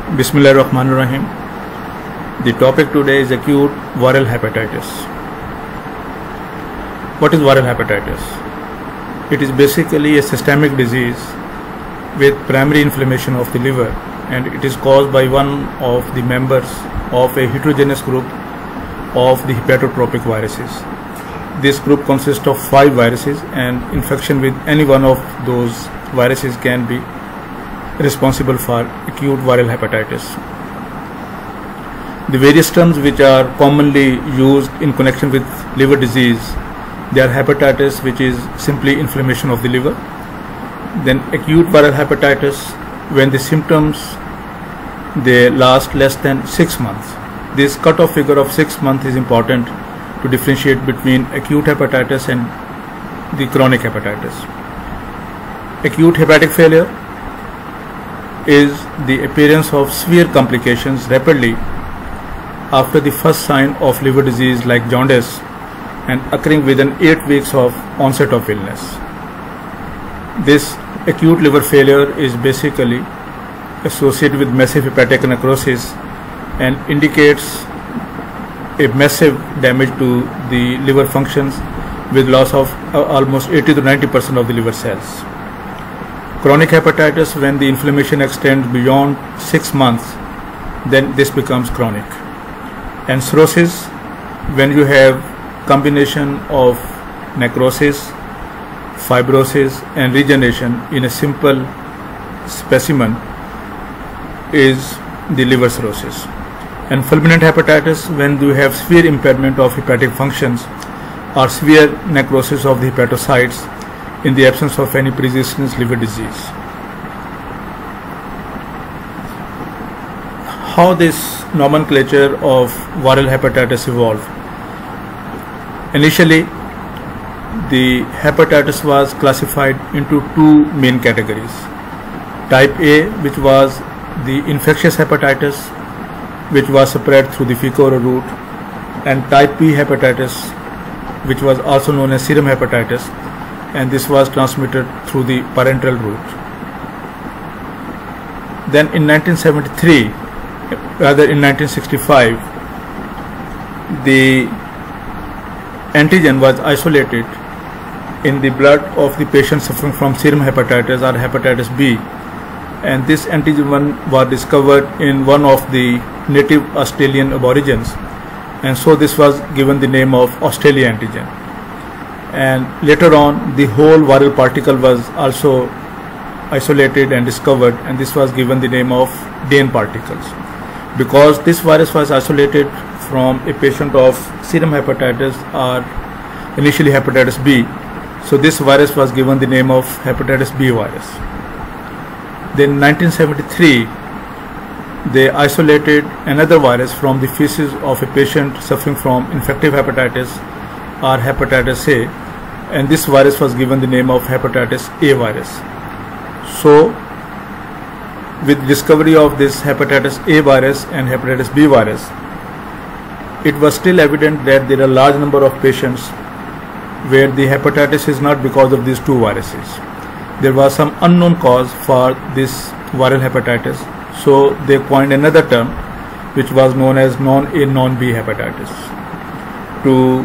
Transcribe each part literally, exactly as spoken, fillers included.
Bismillahirrahmanirrahim. The topic today is acute viral hepatitis. What is viral hepatitis? It is basically a systemic disease with primary inflammation of the liver, and it is caused by one of the members of a heterogeneous group of the hepatotropic viruses. This group consists of five viruses, and infection with any one of those viruses can be responsible for acute viral hepatitis. The various terms which are commonly used in connection with liver disease, they are hepatitis, which is simply inflammation of the liver, then acute viral hepatitis when the symptoms they last less than six months. This cutoff figure of six months is important to differentiate between acute hepatitis and the chronic hepatitis. Acute hepatic failure is the appearance of severe complications rapidly after the first sign of liver disease like jaundice and occurring within eight weeks of onset of illness. This acute liver failure is basically associated with massive hepatic necrosis and indicates a massive damage to the liver functions with loss of uh, almost eighty to ninety percent of the liver cells. Chronic hepatitis, when the inflammation extends beyond six months, then this becomes chronic. And cirrhosis, when you have combination of necrosis, fibrosis and regeneration in a simple specimen, is the liver cirrhosis. And fulminant hepatitis, when you have severe impairment of hepatic functions or severe necrosis of the hepatocytes in the absence of any pre-existing liver disease. How this nomenclature of viral hepatitis evolved? Initially, the hepatitis was classified into two main categories. Type A, which was the infectious hepatitis, which was spread through the fecal-oral route, and type B hepatitis, which was also known as serum hepatitis, and this was transmitted through the parenteral route. Then in nineteen seventy-three, rather in nineteen sixty-five, the antigen was isolated in the blood of the patient suffering from serum hepatitis or hepatitis B, and this antigen one was discovered in one of the native Australian aborigines, and so this was given the name of Australia antigen. And later on, the whole viral particle was also isolated and discovered, and this was given the name of Dane particles. Because this virus was isolated from a patient of serum hepatitis or initially hepatitis B, so this virus was given the name of hepatitis B virus. Then in nineteen seventy-three, they isolated another virus from the feces of a patient suffering from infective hepatitis or hepatitis A, and this virus was given the name of hepatitis A virus. So with discovery of this hepatitis A virus and hepatitis B virus, it was still evident that there are a large number of patients where the hepatitis is not because of these two viruses. There was some unknown cause for this viral hepatitis, so they coined another term which was known as non-A, non-B hepatitis to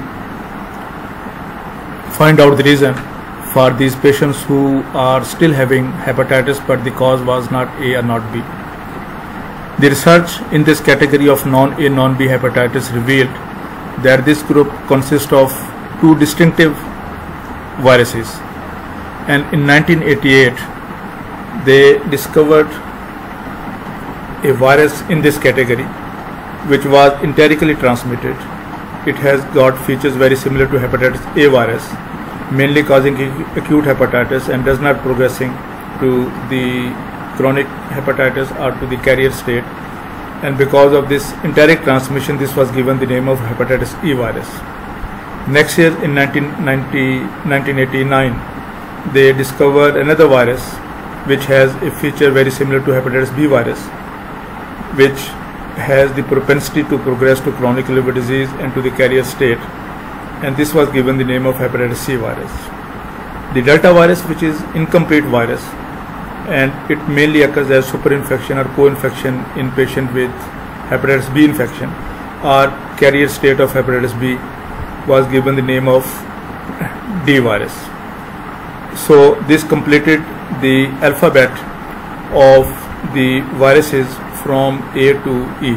find out the reason for these patients who are still having hepatitis but the cause was not A or not B. The research in this category of non-A, non-B hepatitis revealed that this group consists of two distinctive viruses, and in nineteen eighty-eight they discovered a virus in this category which was enterically transmitted. It has got features very similar to hepatitis A virus, mainly causing acute hepatitis and does not progressing to the chronic hepatitis or to the carrier state, and because of this enteric transmission, this was given the name of hepatitis E virus. Next year in nineteen eighty-nine, they discovered another virus which has a feature very similar to hepatitis B virus, which has the propensity to progress to chronic liver disease and to the carrier state, and this was given the name of hepatitis C virus. The Delta virus, which is incomplete virus, and it mainly occurs as superinfection or co-infection in patient with hepatitis B infection or carrier state of hepatitis B, was given the name of D virus. So this completed the alphabet of the viruses from A to E.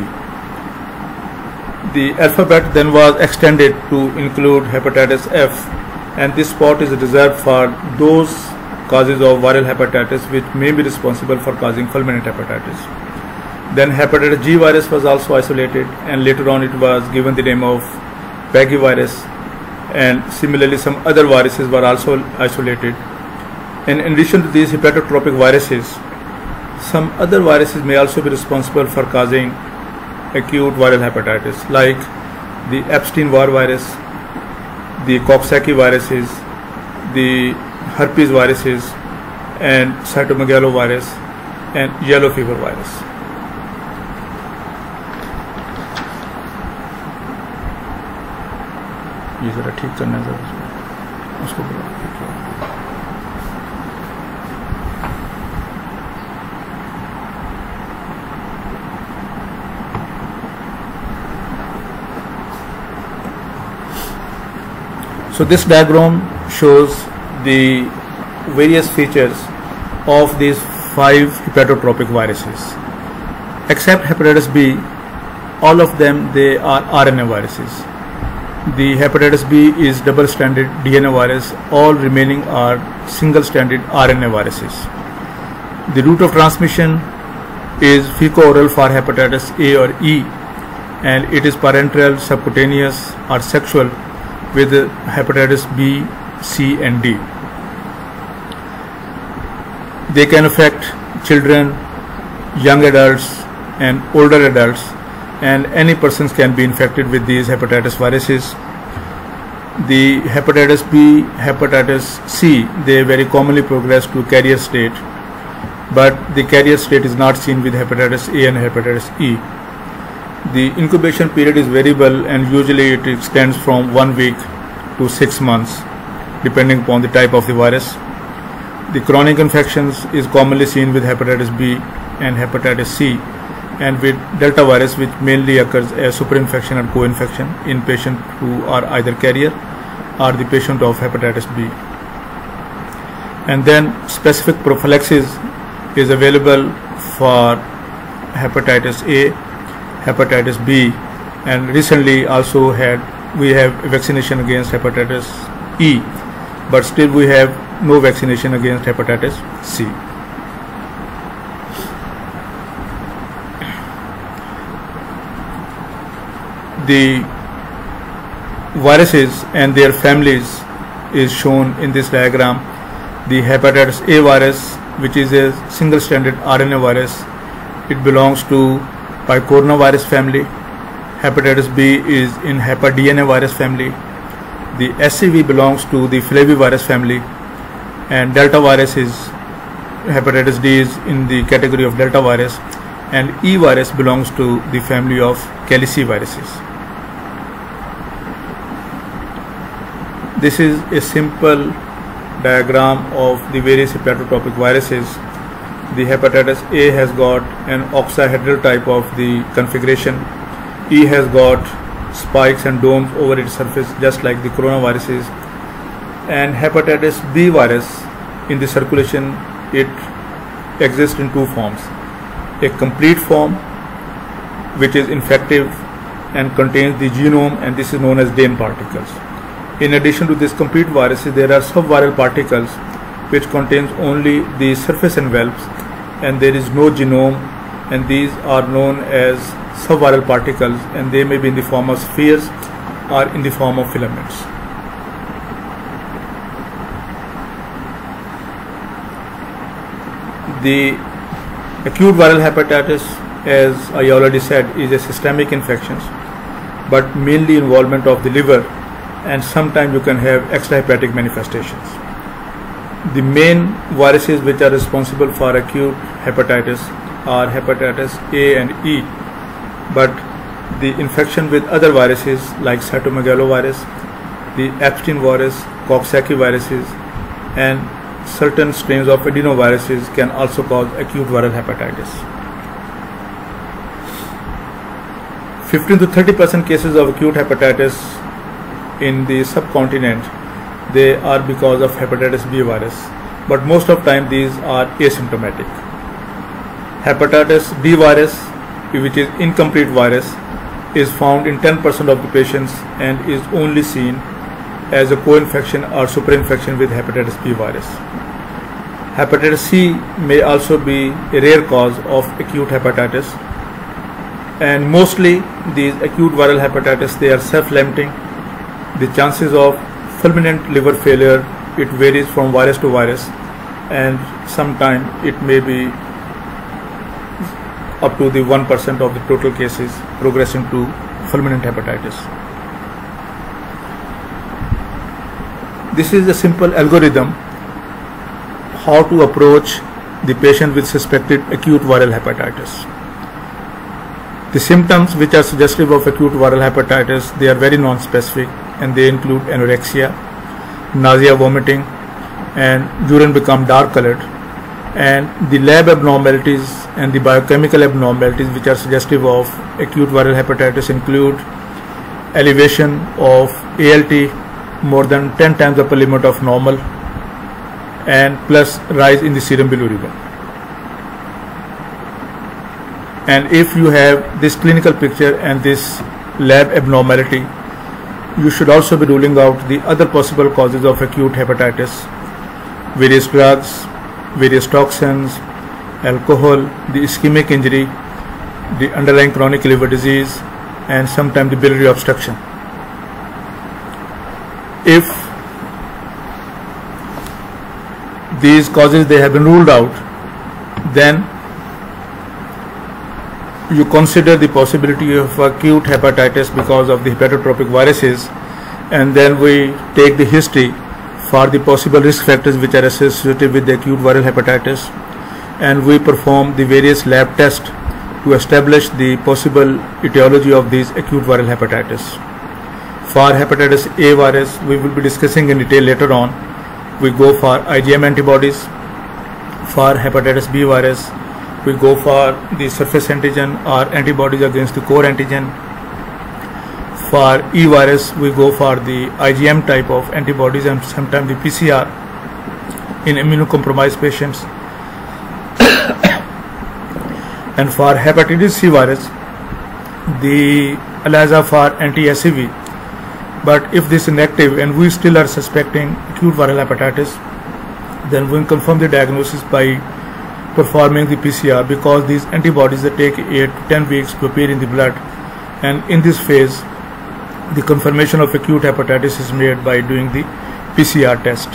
The alphabet then was extended to include hepatitis F, and this spot is reserved for those causes of viral hepatitis which may be responsible for causing fulminant hepatitis. Then hepatitis G virus was also isolated, and later on it was given the name of Peggy virus, and similarly some other viruses were also isolated. And in addition to these hepatotropic viruses, some other viruses may also be responsible for causing acute viral hepatitis, like the Epstein-Barr virus, the Coxsackie viruses, the herpes viruses, and cytomegalovirus and yellow fever virus. ये जरा ठीक करना है उसको बुला। So this diagram shows the various features of these five hepatotropic viruses. Except hepatitis B, all of them they are R N A viruses. The hepatitis B is double-stranded D N A virus. All remaining are single-stranded R N A viruses. The route of transmission is fecal-oral for hepatitis A or E, and it is parenteral, subcutaneous, or sexual with hepatitis B, C, and D. They can affect children, young adults, and older adults, and any persons can be infected with these hepatitis viruses. The hepatitis B, hepatitis C, they very commonly progress to carrier state, but the carrier state is not seen with hepatitis A and hepatitis E. The incubation period is variable, and usually it extends from one week to six months depending upon the type of the virus. The chronic infections is commonly seen with hepatitis B and hepatitis C, and with delta virus, which mainly occurs as superinfection or co-infection in patients who are either carrier or the patient of hepatitis B. And then specific prophylaxis is available for hepatitis A, hepatitis B, and recently also had we have vaccination against hepatitis E, but still we have no vaccination against hepatitis C. The viruses and their families is shown in this diagram. The hepatitis A virus, which is a single-stranded R N A virus, it belongs to picornavirus family. Hepatitis B is in hepA-D N A virus family. The S C V belongs to the flavivirus family, and delta virus is hepatitis D is in the category of delta virus, and E virus belongs to the family of caliciviruses. This is a simple diagram of the various hepatotropic viruses. The hepatitis A has got an octahedral type of the configuration. E has got spikes and domes over its surface just like the coronaviruses, and hepatitis B virus in the circulation, it exists in two forms: a complete form which is infective and contains the genome, and this is known as D A M particles. In addition to this complete viruses, there are subviral particles which contains only the surface envelopes and there is no genome, and these are known as subviral particles, and they may be in the form of spheres or in the form of filaments. The acute viral hepatitis, as I already said, is a systemic infection, but mainly involvement of the liver, and sometimes you can have extrahepatic manifestations. The main viruses which are responsible for acute hepatitis are hepatitis A and E, but the infection with other viruses like cytomegalovirus, the Epstein virus, Coxsackie viruses, and certain strains of adenoviruses can also cause acute viral hepatitis. fifteen to thirty percent cases of acute hepatitis in the subcontinent, they are because of hepatitis B virus, but most of time these are asymptomatic. Hepatitis D virus, which is incomplete virus, is found in ten percent of the patients and is only seen as a co-infection or superinfection with hepatitis B virus. Hepatitis C may also be a rare cause of acute hepatitis, and mostly these acute viral hepatitis, they are self-limiting. The chances of fulminant liver failure, it varies from virus to virus, and sometimes it may be up to the one percent of the total cases progressing to fulminant hepatitis. This is a simple algorithm how to approach the patient with suspected acute viral hepatitis. The symptoms which are suggestive of acute viral hepatitis, they are very non-specific, and they include anorexia, nausea, vomiting, and urine become dark colored. And the lab abnormalities and the biochemical abnormalities which are suggestive of acute viral hepatitis include elevation of A L T more than ten times the upper limit of normal, and plus rise in the serum bilirubin. And if you have this clinical picture and this lab abnormality, you should also be ruling out the other possible causes of acute hepatitis: various drugs, various toxins, alcohol, the ischemic injury, the underlying chronic liver disease, and sometimes the biliary obstruction. If these causes they have been ruled out, then you consider the possibility of acute hepatitis because of the hepatotropic viruses, and then we take the history for the possible risk factors which are associated with the acute viral hepatitis, and we perform the various lab tests to establish the possible etiology of these acute viral hepatitis. For hepatitis A virus, we will be discussing in detail later on. We go for IgM antibodies. For hepatitis B virus, we go for the surface antigen or antibodies against the core antigen. For E virus, we go for the IgM type of antibodies and sometimes the P C R in immunocompromised patients. And for hepatitis C virus, the ELISA for anti-S C V. But if this is negative and we still are suspecting acute viral hepatitis, then we confirm the diagnosis by performing the P C R, because these antibodies they take eight to ten weeks to appear in the blood, and in this phase the confirmation of acute hepatitis is made by doing the P C R test.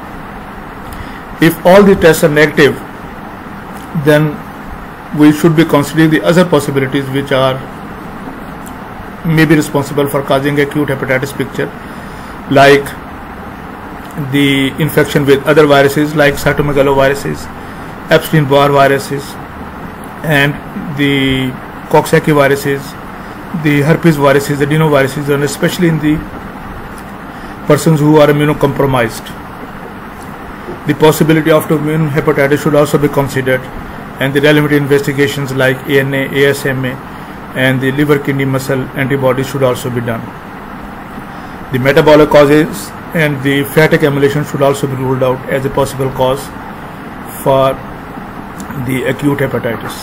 If all the tests are negative, then we should be considering the other possibilities which are may be responsible for causing acute hepatitis picture, like the infection with other viruses like cytomegaloviruses, Epstein-Barr viruses, and the Coxsackie viruses, the herpes viruses, the adenoviruses, and especially in the persons who are immunocompromised. The possibility of autoimmune hepatitis should also be considered, and the relevant investigations like A N A, A S M A, and the liver kidney muscle antibodies should also be done. The metabolic causes and the fat accumulation should also be ruled out as a possible cause for the acute hepatitis.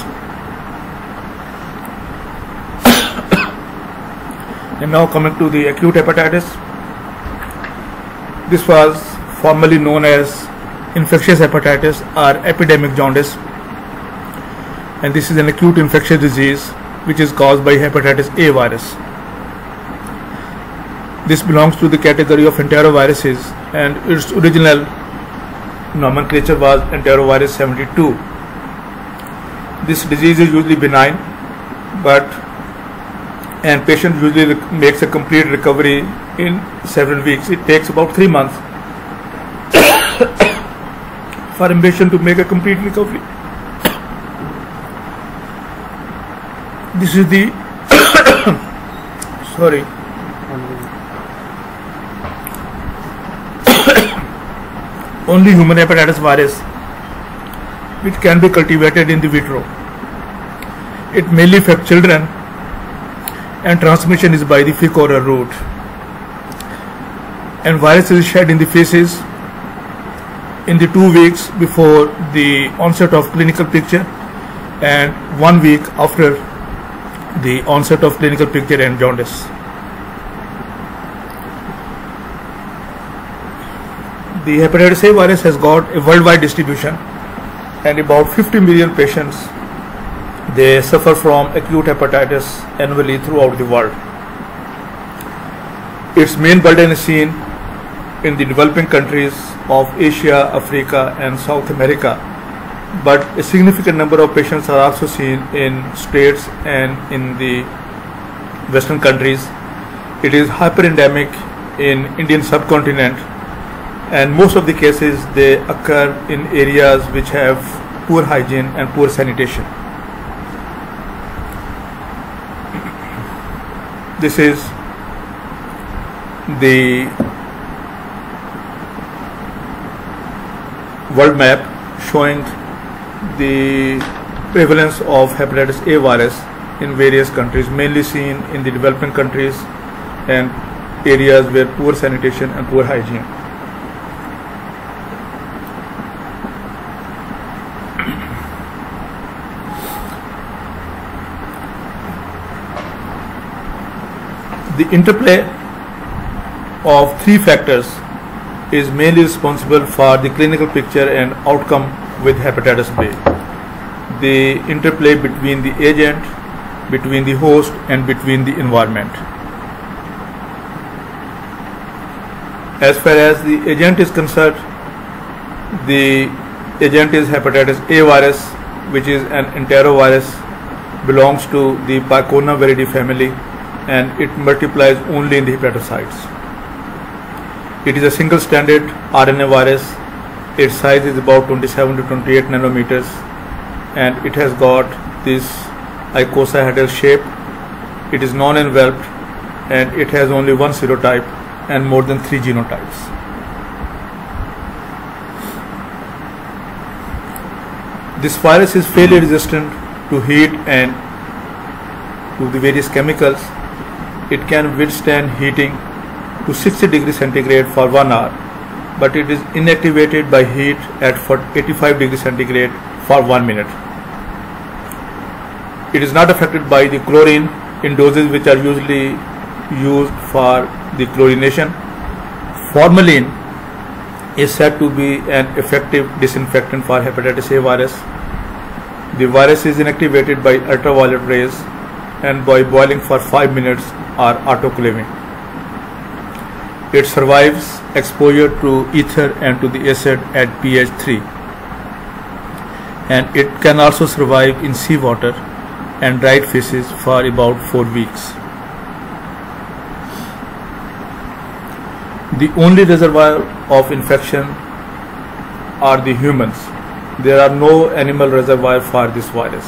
And now coming to the acute hepatitis, this was formerly known as infectious hepatitis or epidemic jaundice, and this is an acute infectious disease which is caused by hepatitis A virus. This belongs to the category of enteroviruses, and its original nomenclature was enterovirus seventy-two. This disease is usually benign, but and patient usually makes a complete recovery in several weeks. It takes about three months for a patient to make a complete recovery. This is the sorry. only human hepatitis virus which can be cultivated in the vitro. It mainly affects children and transmission is by the fecal-oral route. And virus is shed in the feces in the two weeks before the onset of clinical picture and one week after the onset of clinical picture and jaundice. The hepatitis A virus has got a worldwide distribution, and about fifty million patients they suffer from acute hepatitis annually throughout the world. Its main burden is seen in the developing countries of Asia, Africa and South America, but a significant number of patients are also seen in states and in the Western countries. It is hyperendemic in Indian subcontinent, and most of the cases they occur in areas which have poor hygiene and poor sanitation. This is the world map showing the prevalence of hepatitis A virus in various countries, mainly seen in the developing countries and areas where poor sanitation and poor hygiene. The interplay of three factors is mainly responsible for the clinical picture and outcome with hepatitis B. The interplay between the agent, between the host and between the environment. As far as the agent is concerned, the agent is hepatitis A virus, which is an enterovirus, belongs to the Picornaviridae family, and it multiplies only in the hepatocytes. It is a single stranded R N A virus. Its size is about twenty-seven to twenty-eight nanometers, and it has got this icosahedral shape. It is non-enveloped, and it has only one serotype and more than three genotypes. This virus is fairly resistant to heat and to the various chemicals. It can withstand heating to sixty degrees centigrade for one hour, but it is inactivated by heat at eighty-five degrees centigrade for one minute. It is not affected by the chlorine in doses which are usually used for the chlorination. Formalin is said to be an effective disinfectant for hepatitis A virus. The virus is inactivated by ultraviolet rays and by boiling for five minutes or autoclaving. It survives exposure to ether and to the acid at pH three, and it can also survive in seawater and dried feces for about four weeks. The only reservoir of infection are the humans. There are no animal reservoir for this virus.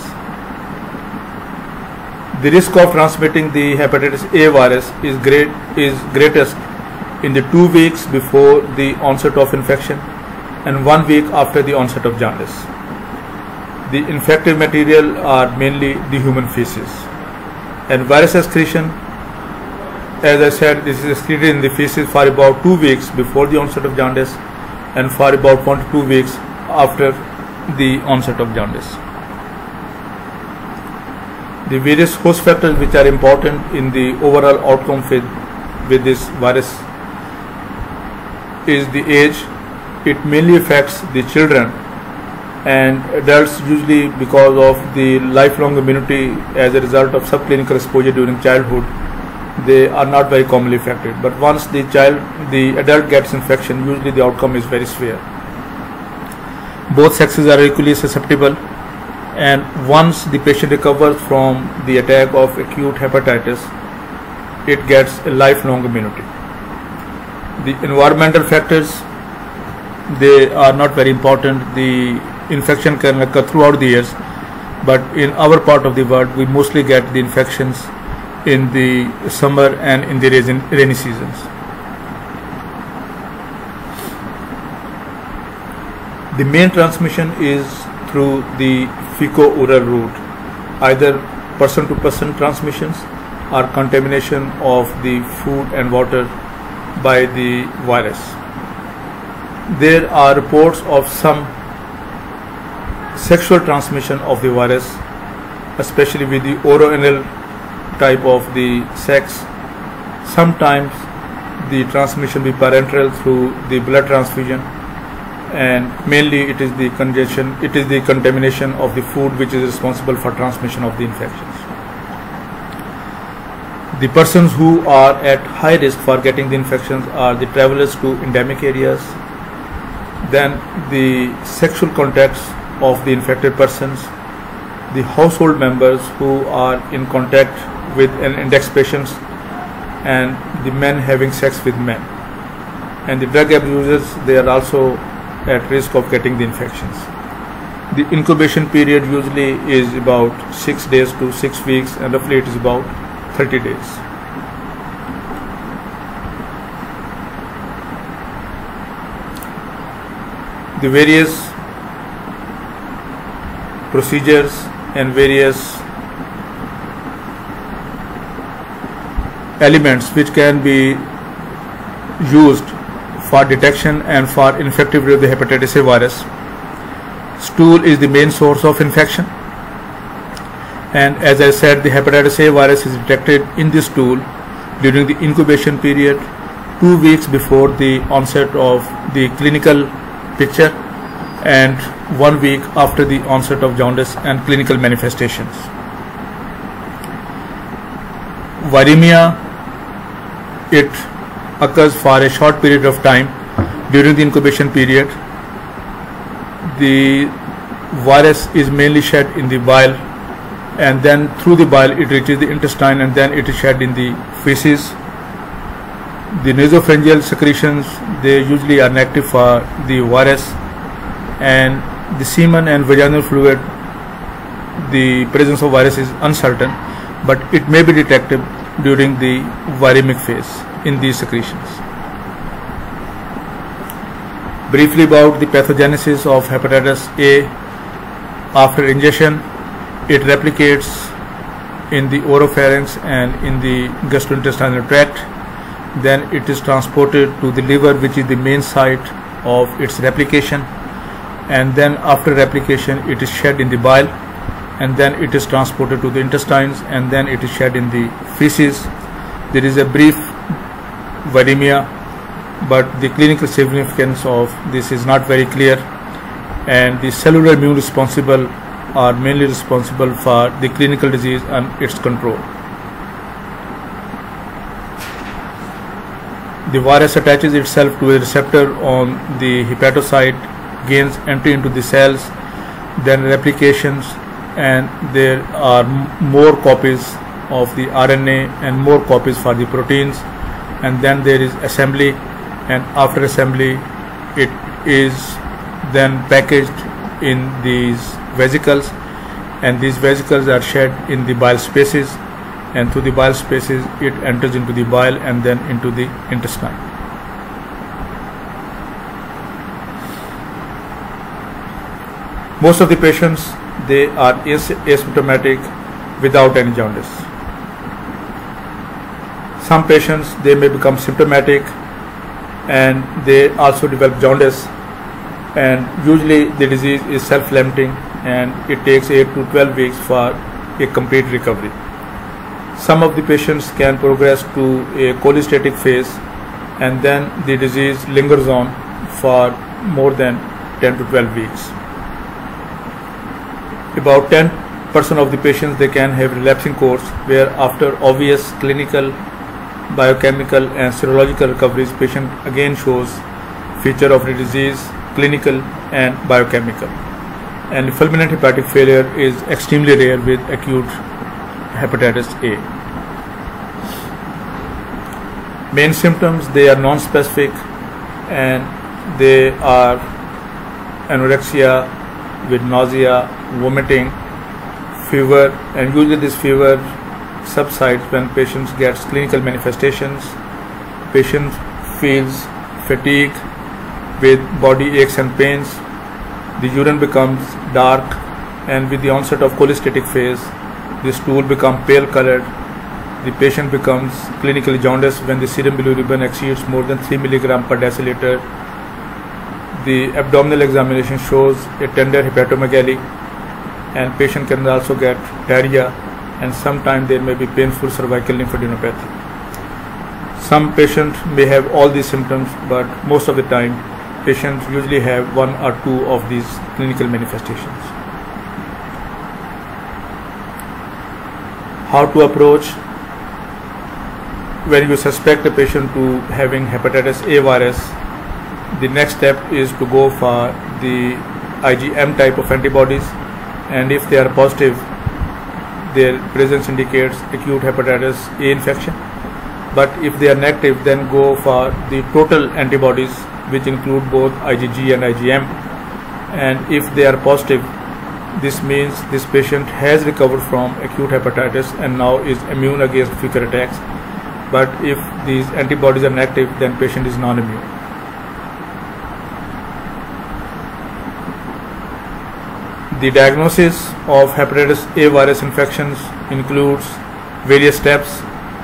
The risk of transmitting the hepatitis A virus is great is greatest in the two weeks before the onset of infection and one week after the onset of jaundice. The infected material are mainly the human feces, and virus excretion, as I said, this is excreted in the feces for about two weeks before the onset of jaundice and for about one to two weeks after the onset of jaundice. The various host factors which are important in the overall outcome with, with this virus is the age. It mainly affects the children and adults, usually because of the lifelong immunity as a result of subclinical exposure during childhood. They are not very commonly affected, but once the child, the adult gets infection, usually the outcome is very severe. Both sexes are equally susceptible, and once the patient recovers from the attack of acute hepatitis, it gets a lifelong immunity. The environmental factors, they are not very important. The infection can occur throughout the years, but in our part of the world we mostly get the infections in the summer and in the rainy seasons. The main transmission is through the fecal-oral route, either person-to-person transmissions or contamination of the food and water by the virus. There are reports of some sexual transmission of the virus, especially with the oroanal type of the sex. Sometimes the transmission be parenteral through the blood transfusion, and mainly it is the congestion, it is the contamination of the food which is responsible for transmission of the infections. The persons who are at high risk for getting the infections are the travelers to endemic areas, then the sexual contacts of the infected persons, the household members who are in contact with an index patients, and the men having sex with men. And the drug abusers, they are also at risk of getting the infections. The incubation period usually is about six days to six weeks, and roughly it is about thirty days. The various procedures and various elements which can be used for detection and for infectivity of the hepatitis A virus. Stool is the main source of infection, and as I said, the hepatitis A virus is detected in the stool during the incubation period, two weeks before the onset of the clinical picture and one week after the onset of jaundice and clinical manifestations. Viremia, it occurs for a short period of time during the incubation period. The virus is mainly shed in the bile, and then through the bile it reaches the intestine, and then it is shed in the feces. The nasopharyngeal secretions, they usually are negative for the virus, and the semen and vaginal fluid, the presence of virus is uncertain, but it may be detected during the viremic phase in these secretions. Briefly about the pathogenesis of hepatitis A. After ingestion, it replicates in the oropharynx and in the gastrointestinal tract. Then it is transported to the liver, which is the main site of its replication, and then after replication it is shed in the bile, and then it is transported to the intestines, and then it is shed in the feces. There is a brief viremia, but the clinical significance of this is not very clear, and the cellular immune responsible are mainly responsible for the clinical disease and its control. The virus attaches itself to a receptor on the hepatocyte, gains entry into the cells, then replications, and there are more copies of the R N A and more copies for the proteins, and then there is assembly, and after assembly it is then packaged in these vesicles, and these vesicles are shed in the bile spaces, and through the bile spaces it enters into the bile and then into the intestine. Most of the patients, they are asymptomatic without any jaundice. Some patients, they may become symptomatic and they also develop jaundice, and usually the disease is self-limiting and it takes eight to twelve weeks for a complete recovery. Some of the patients can progress to a cholestatic phase, and then the disease lingers on for more than ten to twelve weeks. About ten percent of the patients, they can have relapsing course, where after obvious clinical, biochemical and serological recoveries, patient again shows feature of the disease, clinical and biochemical. And fulminant hepatic failure is extremely rare with acute hepatitis A. Main symptoms, they are non-specific, and they are anorexia with nausea, vomiting, fever, and usually this fever subsides when patients gets clinical manifestations. Patient feels fatigue with body aches and pains, the urine becomes dark, and with the onset of cholestatic phase, the stool becomes pale colored. The patient becomes clinically jaundiced when the serum bilirubin exceeds more than three milligram per deciliter. The abdominal examination shows a tender hepatomegaly, and patient can also get diarrhea, and sometimes there may be painful cervical lymphadenopathy. Some patients may have all these symptoms, but most of the time patients usually have one or two of these clinical manifestations. How to approach when you suspect a patient to having hepatitis A virus? The next step is to go for the I G M type of antibodies, and if they are positive, their presence indicates acute hepatitis A infection. But if they are negative, then go for the total antibodies, which include both I G G and I G M. And if they are positive, this means this patient has recovered from acute hepatitis and now is immune against future attacks. But if these antibodies are negative, then patient is non-immune. The diagnosis of hepatitis A virus infections includes various steps,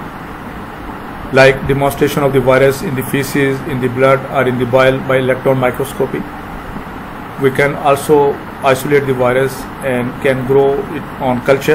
like demonstration of the virus in the feces, in the blood, or in the bile by electron microscopy. We can also isolate the virus and can grow it on culture.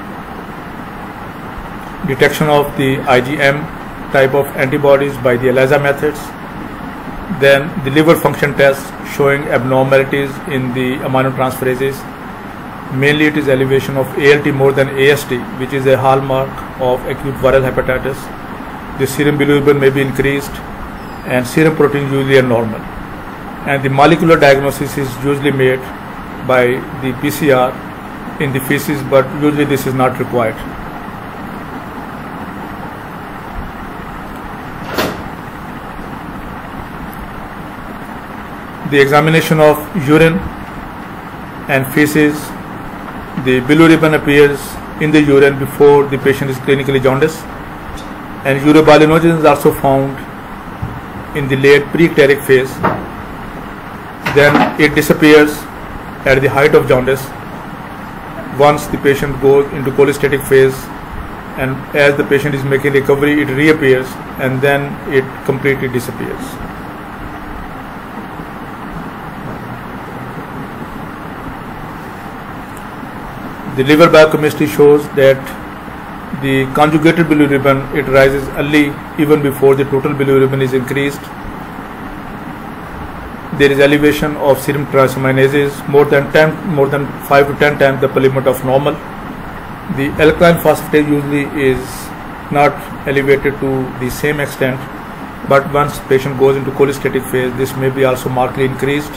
Detection of the I G M type of antibodies by the ELISA methods. Then the liver function test showing abnormalities in the aminotransferases. Mainly it is elevation of A L T more than A S T, which is a hallmark of acute viral hepatitis. The serum bilirubin may be increased, and serum protein usually are normal. And the molecular diagnosis is usually made by the P C R in the feces, but usually this is not required. The examination of urine and feces. The bilirubin appears in the urine before the patient is clinically jaundiced, and urobilinogen is also found in the late pre-icteric phase. Then it disappears at the height of jaundice once the patient goes into cholestatic phase, and as the patient is making recovery, it reappears, and then it completely disappears. The liver biochemistry shows that the conjugated bilirubin, it rises early even before the total bilirubin is increased. There is elevation of serum transaminases more than ten, more than five to ten times the upper limit of normal. The alkaline phosphatase usually is not elevated to the same extent, but once patient goes into cholestatic phase, this may be also markedly increased.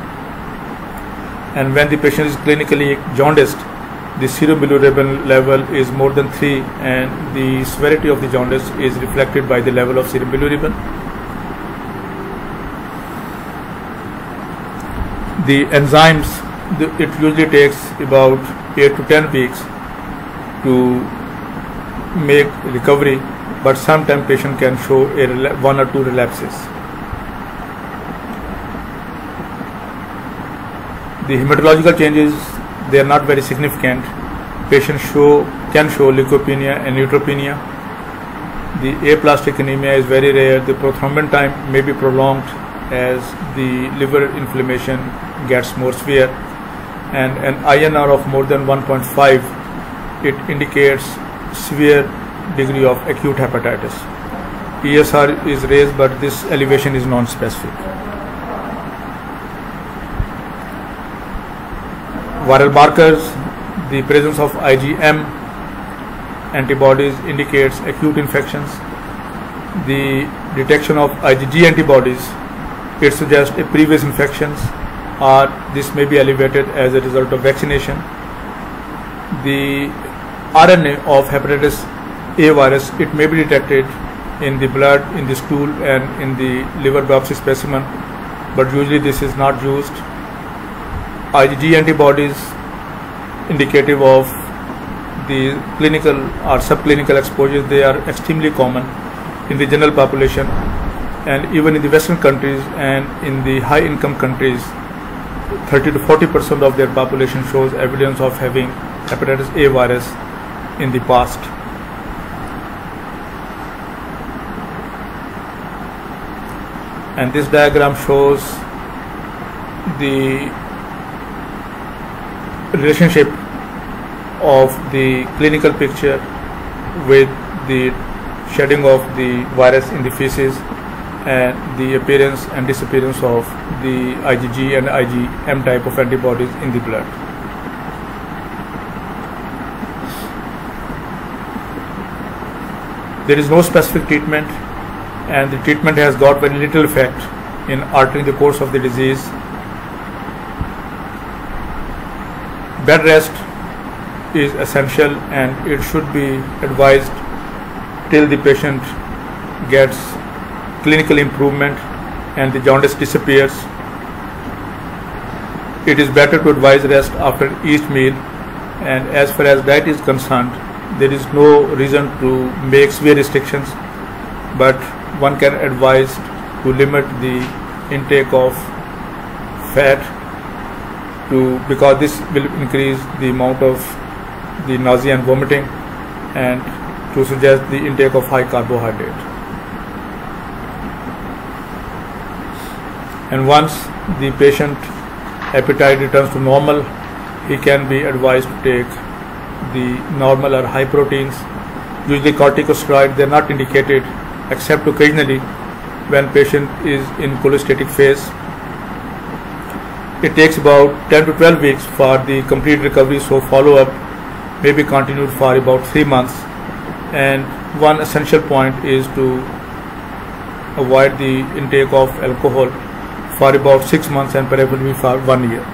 And when the patient is clinically jaundiced, the serum bilirubin level is more than three, and the severity of the jaundice is reflected by the level of serum bilirubin. The enzymes, it usually takes about eight to ten weeks to make recovery, but sometimes patient can show a one or two relapses. The hematological changes, they are not very significant. Patients show can show leukopenia and neutropenia. The aplastic anemia is very rare. The prothrombin time may be prolonged as the liver inflammation gets more severe, and an I N R of more than one point five, it indicates severe degree of acute hepatitis. E S R is raised, but this elevation is non-specific. Viral markers, the presence of I G M antibodies indicates acute infections. The detection of I G G antibodies, it suggests a previous infections, or this may be elevated as a result of vaccination. The R N A of hepatitis A virus, it may be detected in the blood, in the stool, and in the liver biopsy specimen, but usually this is not used. I G G antibodies indicative of the clinical or subclinical exposures, they are extremely common in the general population, and even in the Western countries and in the high income countries, thirty to forty percent of their population shows evidence of having hepatitis A virus in the past. And this diagram shows the relationship of the clinical picture with the shedding of the virus in the feces and the appearance and disappearance of the IgG and IgM type of antibodies in the blood. There is no specific treatment, and the treatment has got very little effect in altering the course of the disease. Bed rest is essential, and it should be advised till the patient gets clinical improvement and the jaundice disappears. It is better to advise rest after each meal, and as far as diet is concerned, there is no reason to make severe restrictions, but one can advise to limit the intake of fat to because this will increase the amount of the nausea and vomiting, and to suggest the intake of high carbohydrate. And once the patient appetite returns to normal, he can be advised to take the normal or high proteins. Usually corticosteroids, they are not indicated except occasionally when patient is in cholestatic phase. It takes about ten to twelve weeks for the complete recovery, so follow-up may be continued for about three months. And one essential point is to avoid the intake of alcohol for about six months and preferably for one year.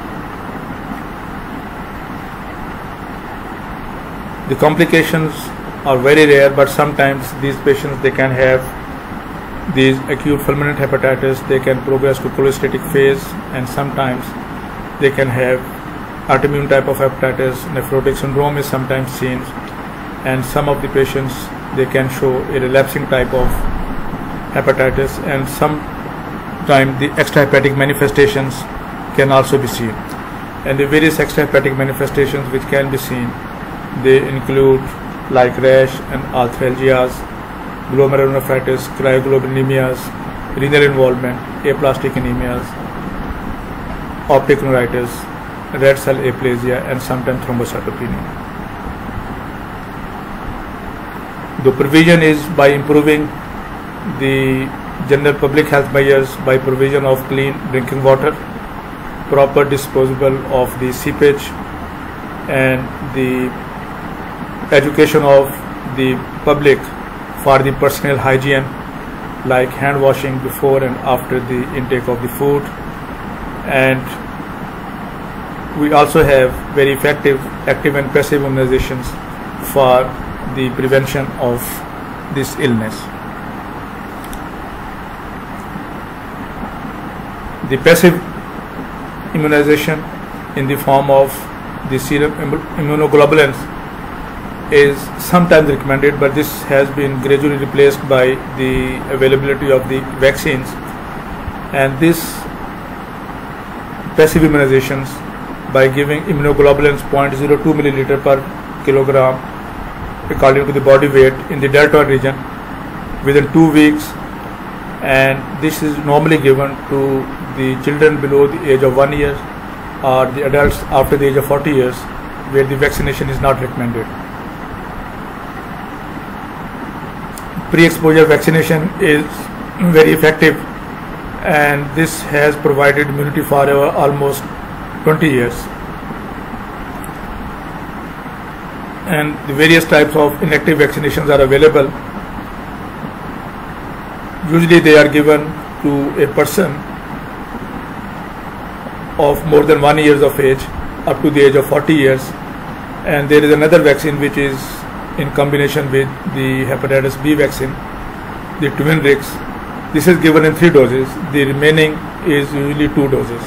The complications are very rare, but sometimes these patients, they can have these acute fulminant hepatitis, they can progress to cholestatic phase, and sometimes they can have autoimmune type of hepatitis. Nephrotic syndrome is sometimes seen, and some of the patients, they can show a relapsing type of hepatitis, and sometimes the extrahepatic manifestations can also be seen. And the various extrahepatic manifestations which can be seen, they include like rash and arthralgias, glomerulonephritis, cryoglobulinias, renal involvement, aplastic anemias, optic neuritis, red cell aplasia, and sometimes thrombocytopenia. The provision is by improving the general public health measures by provision of clean drinking water, proper disposal of the seepage, and the education of the public for the personal hygiene, like hand washing before and after the intake of the food. And we also have very effective active and passive immunizations for the prevention of this illness. The passive immunization in the form of the serum immunoglobulins is sometimes recommended, but this has been gradually replaced by the availability of the vaccines. And this passive immunizations, by giving immunoglobulins zero point zero two milliliter per kilogram according to the body weight in the deltoid region within two weeks, and this is normally given to the children below the age of one year or the adults after the age of forty years, where the vaccination is not recommended. Pre-exposure vaccination is very effective, and this has provided immunity for uh, almost twenty years. And the various types of inactive vaccinations are available. Usually they are given to a person of more than one years of age up to the age of forty years. And there is another vaccine which is in combination with the hepatitis B vaccine, the Twinrix. This is given in three doses. The remaining is usually two doses.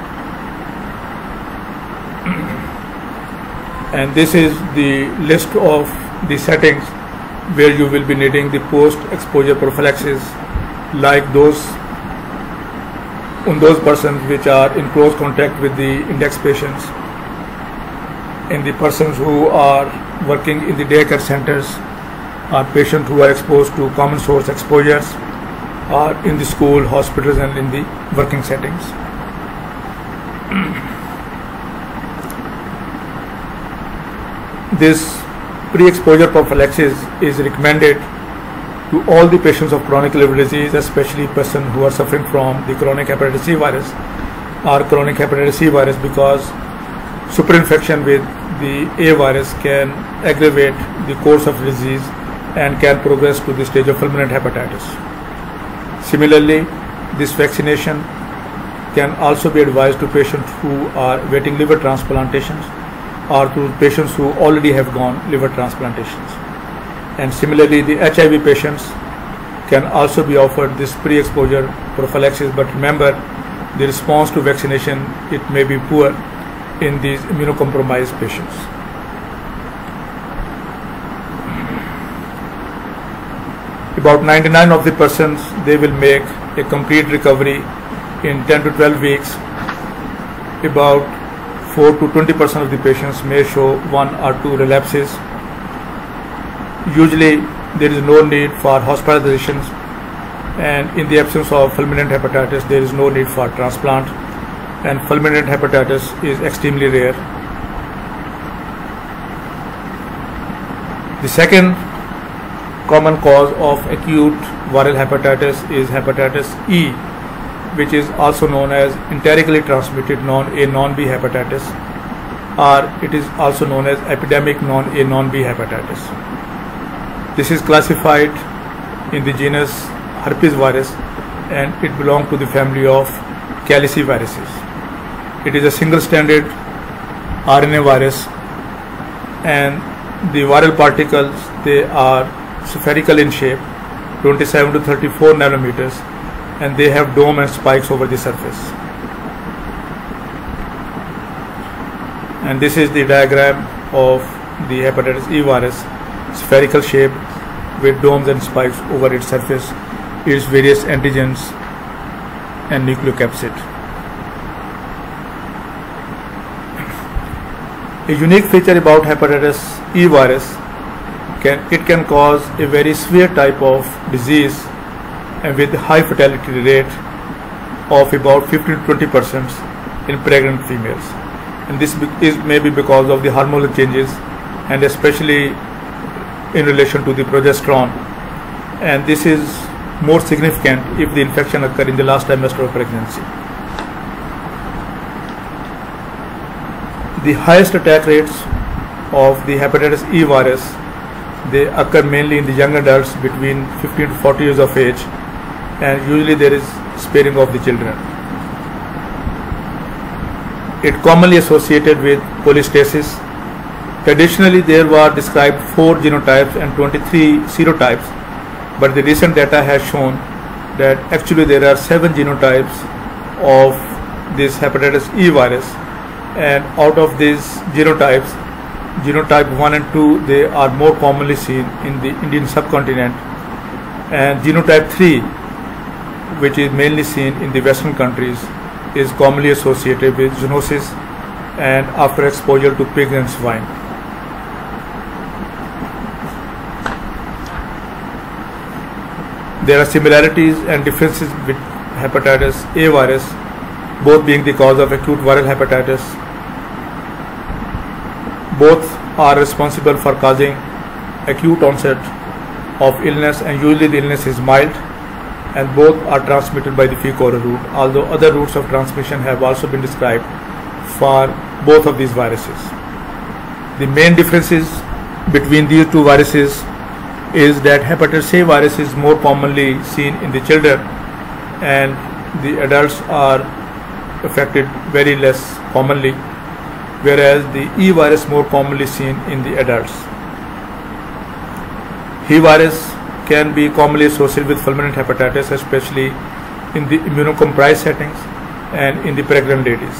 And this is the list of the settings where you will be needing the post-exposure prophylaxis, like those in those persons which are in close contact with the index patients, in the persons who are working in the daycare centers, or patients who are exposed to common source exposures, or in the school, hospitals, and in the working settings. This pre-exposure prophylaxis is recommended to all the patients of chronic liver disease, especially persons who are suffering from the chronic hepatitis C virus or chronic hepatitis C virus, because superinfection with the A virus can aggravate the course of disease and can progress to the stage of fulminant hepatitis. Similarly, this vaccination can also be advised to patients who are waiting liver transplantations or to patients who already have gone liver transplantations. And similarly, the H I V patients can also be offered this pre-exposure prophylaxis, but remember, the response to vaccination, it may be poor in these immunocompromised patients. About ninety-nine of the persons, they will make a complete recovery in ten to twelve weeks. About four to twenty percent of the patients may show one or two relapses. Usually there is no need for hospitalizations, and in the absence of fulminant hepatitis there is no need for transplant, and fulminant hepatitis is extremely rare. The second common cause of acute viral hepatitis is hepatitis E, which is also known as enterically transmitted non-A non-B hepatitis, or it is also known as epidemic non-A non-B hepatitis. This is classified in the genus herpes virus, and it belongs to the family of caliciviruses. It is a single-stranded R N A virus, and the viral particles, they are spherical in shape, twenty-seven to thirty-four nanometers, and they have dome and spikes over the surface. And this is the diagram of the hepatitis E virus, spherical shape with domes and spikes over its surface, its various antigens and nucleocapsid. A unique feature about hepatitis E virus, can, it can cause a very severe type of disease, and with a high fatality rate of about fifteen to twenty percent in pregnant females. And this is maybe because of the hormonal changes, and especially in relation to the progesterone, and this is more significant if the infection occurs in the last trimester of pregnancy. The highest attack rates of the hepatitis E virus, they occur mainly in the young adults between fifteen to forty years of age, and usually there is sparing of the children. It commonly associated with cholestasis. Traditionally, there were described four genotypes and twenty-three serotypes, but the recent data has shown that actually there are seven genotypes of this hepatitis E virus, and out of these genotypes, genotype one and two, they are more commonly seen in the Indian subcontinent, and genotype three, which is mainly seen in the Western countries, is commonly associated with zoonosis and after exposure to pigs and swine. There are similarities and differences with hepatitis A virus, both being the cause of acute viral hepatitis. Both are responsible for causing acute onset of illness, and usually the illness is mild, and both are transmitted by the fecal-oral route, although other routes of transmission have also been described for both of these viruses. The main differences between these two viruses is that hepatitis A virus is more commonly seen in the children, and the adults are affected very less commonly, whereas the E virus more commonly seen in the adults. He virus can be commonly associated with fulminant hepatitis, especially in the immunocompromised settings and in the pregnant ladies.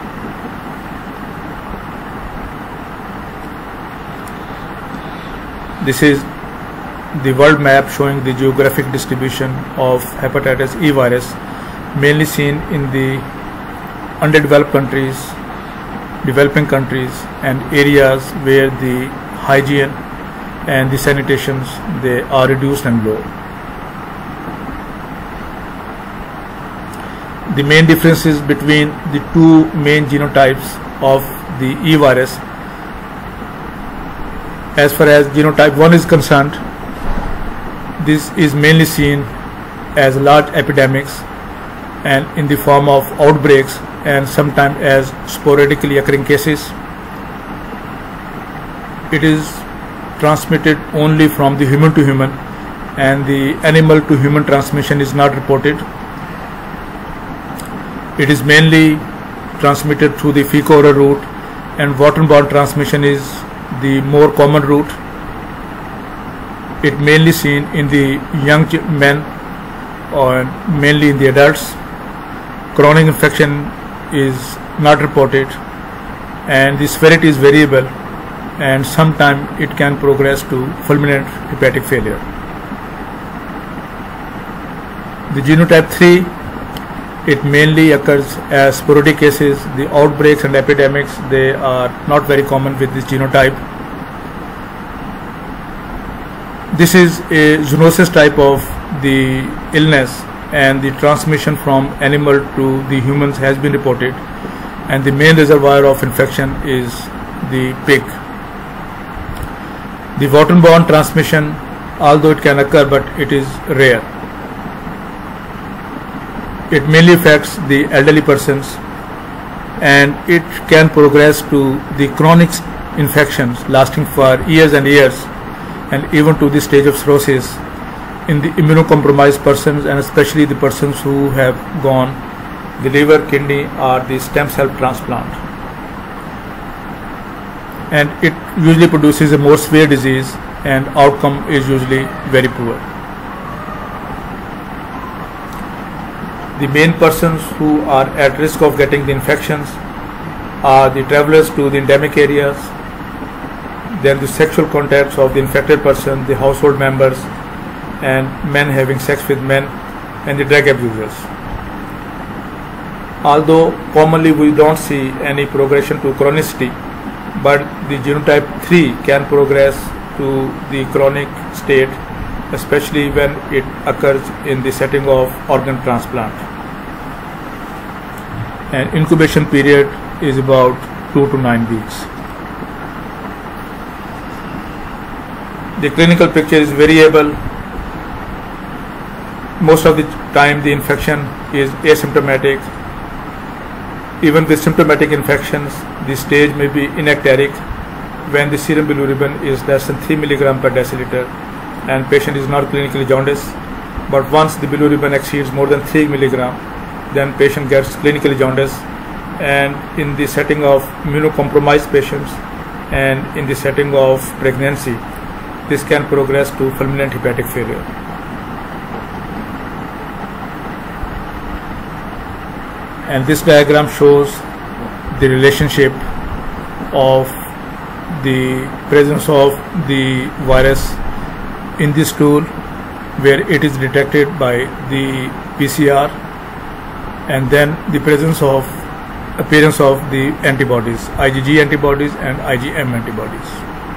This is the world map showing the geographic distribution of hepatitis E virus, mainly seen in the underdeveloped countries, developing countries, and areas where the hygiene and the sanitations they are reduced and low. The main differences between the two main genotypes of the E virus, as far as genotype one is concerned, this is mainly seen as large epidemics and in the form of outbreaks and sometimes as sporadically occurring cases. It is transmitted only from the human to human, and the animal to human transmission is not reported. It is mainly transmitted through the fecal-oral route, and waterborne transmission is the more common route. It mainly seen in the young men or mainly in the adults. Chronic infection is not reported, and the severity is variable, and sometimes it can progress to fulminant hepatic failure. The genotype three, it mainly occurs as sporadic cases. The outbreaks and epidemics, they are not very common with this genotype. This is a zoonosis type of the illness, and the transmission from animal to the humans has been reported, and the main reservoir of infection is the pig. The waterborne transmission, although it can occur, but it is rare. It mainly affects the elderly persons, and it can progress to the chronic infections lasting for years and years, and even to the stage of cirrhosis in the immunocompromised persons, and especially the persons who have gone the liver, kidney, or the stem cell transplant. And it usually produces a more severe disease, and outcome is usually very poor. The main persons who are at risk of getting the infections are the travelers to the endemic areas, then the sexual contacts of the infected person, the household members, and men having sex with men, and the drug abusers. Although commonly we don't see any progression to chronicity, but the genotype three can progress to the chronic state, especially when it occurs in the setting of organ transplant. And incubation period is about two to nine weeks. The clinical picture is variable. Most of the time the infection is asymptomatic. Even with symptomatic infections, the stage may be enecteric when the serum bilirubin is less than three milligrams per deciliter and patient is not clinically jaundiced. But once the bilirubin exceeds more than three milligrams, then patient gets clinically jaundiced, and in the setting of immunocompromised patients and in the setting of pregnancy, this can progress to fulminant hepatic failure. And this diagram shows the relationship of the presence of the virus in the stool, where it is detected by the P C R, and then the presence of appearance of the antibodies, IgG antibodies and IgM antibodies.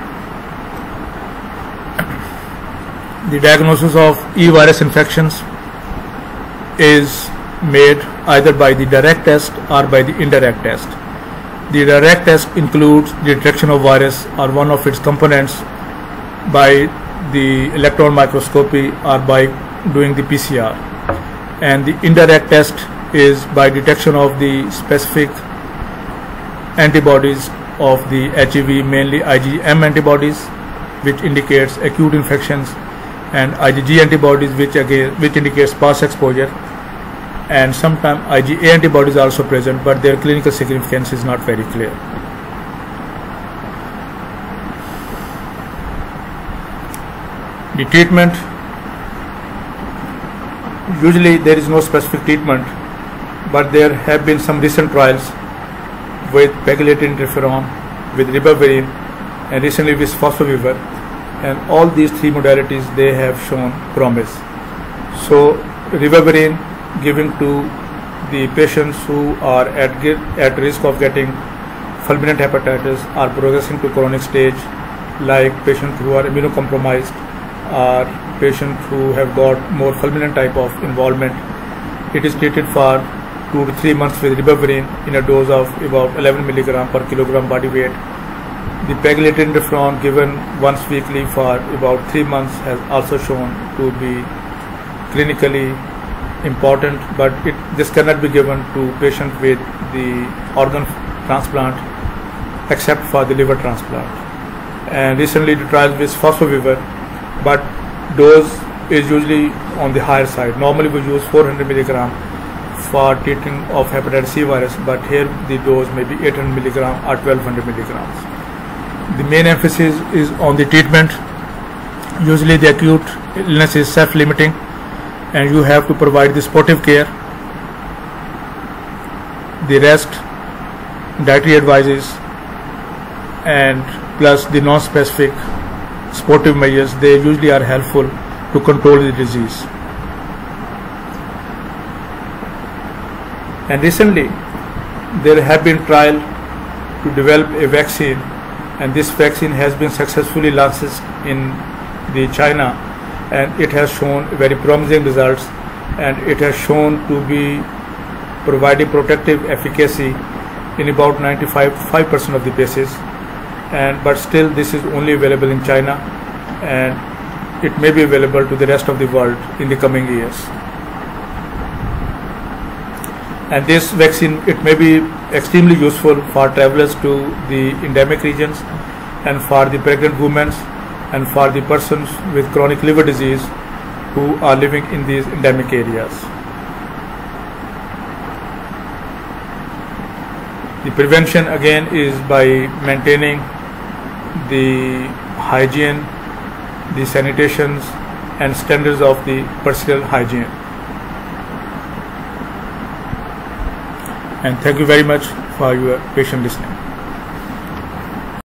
The diagnosis of E virus infections is made either by the direct test or by the indirect test. The direct test includes the detection of virus or one of its components by the electron microscopy or by doing the P C R, and the indirect test is by detection of the specific antibodies of the H I V, mainly IgM antibodies, which indicates acute infections, and IgG antibodies, which again which indicates past exposure, and sometimes IgA antibodies are also present, but their clinical significance is not very clear. The treatment, usually there is no specific treatment, but there have been some recent trials with pegylated interferon, with ribavirin, and recently with sofosbuvir, and all these three modalities they have shown promise. So ribavirin given to the patients who are at, get, at risk of getting fulminant hepatitis are progressing to chronic stage, like patients who are immunocompromised or patients who have got more fulminant type of involvement. It is treated for two to three months with ribavirin in a dose of about eleven milligram per kilogram body weight. The pegylated interferon given once weekly for about three months has also shown to be clinically important, but it, this cannot be given to patients with the organ transplant except for the liver transplant. And recently the trial with Fosfovivir, but dose is usually on the higher side. Normally we use four hundred milligram for treating of hepatitis C virus, but here the dose may be eight hundred milligram or twelve hundred milligrams. The main emphasis is on the treatment. Usually the acute illness is self-limiting and you have to provide the supportive care. The rest, dietary advices, and plus the non-specific supportive measures, they usually are helpful to control the disease. And recently there have been trials to develop a vaccine, and this vaccine has been successfully launched in the China, and it has shown very promising results, and it has shown to be providing protective efficacy in about ninety-five percent of the cases. And but still this is only available in China, and it may be available to the rest of the world in the coming years. And this vaccine, it may be extremely useful for travelers to the endemic regions, and for the pregnant women, and for the persons with chronic liver disease who are living in these endemic areas. The prevention again is by maintaining the hygiene, the sanitations and standards of the personal hygiene. And thank you very much for your patient listening.